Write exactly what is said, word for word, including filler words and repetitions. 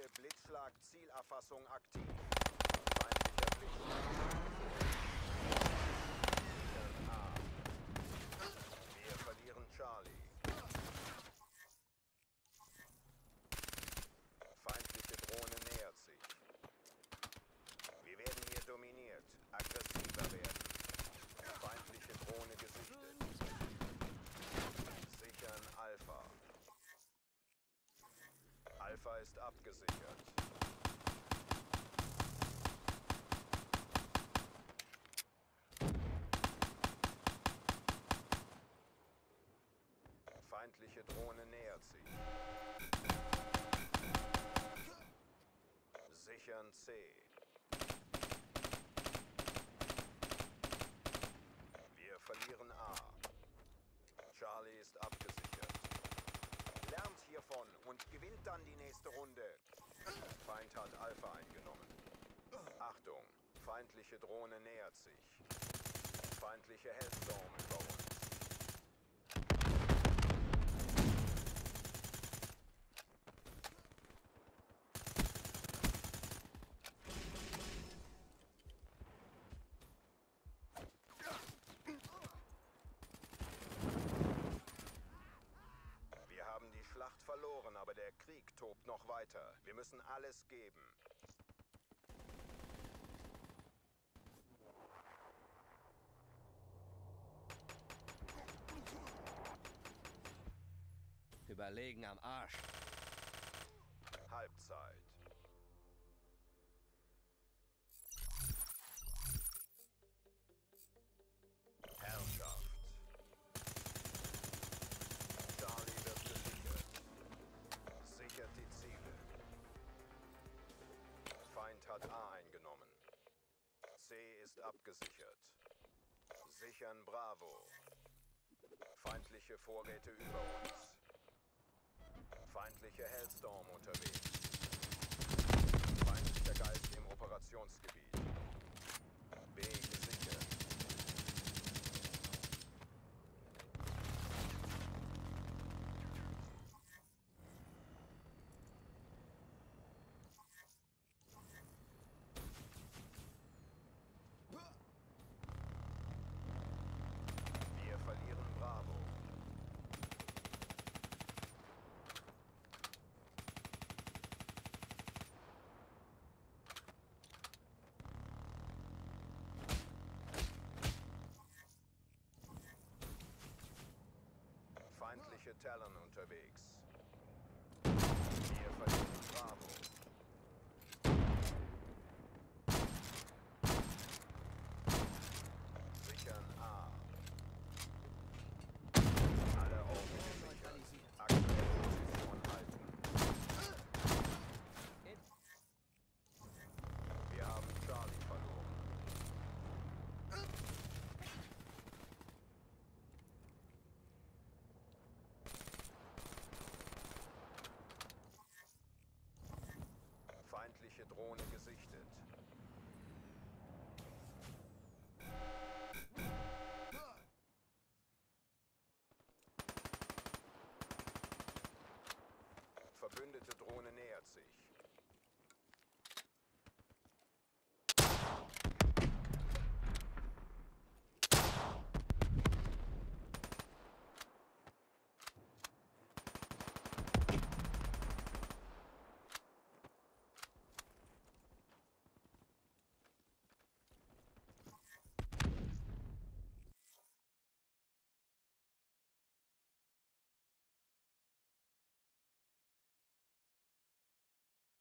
Feindliche Blitzschlag-Zielerfassung aktiv. Feindlicher Blitzschlag. Sichern A. Wir verlieren Charlie. Feindliche Drohne nähert sich. Wir werden hier dominiert. Aggressiver werden. Feindliche Drohne gesichtet. Sichern Alpha. Alpha ist abgesichert. Feindliche Drohne nähert sich. Sichern C. Wir verlieren A. Charlie ist abgesichert. Lernt hiervon und gewinnt dann die nächste Runde. Feind hat Alpha eingenommen. Achtung, feindliche Drohne nähert sich. Feindliche Hellstorm über uns. Wir haben die Schlacht verloren, aber der Krieg tobt noch weiter. Wir müssen alles geben. Überlegen am Arsch. Halbzeit. Herrschaft. Charlie wird gesichert. Sichert die Ziele. Feind hat A eingenommen. C ist abgesichert. Sichern Bravo. Feindliche Vorräte über uns. Feindliche Hellstorm unterwegs. Feindlicher Geist im Operationsgebiet. B gesichert. Wir verlieren Bravo. Feindliche Talon unterwegs. Wir verlieren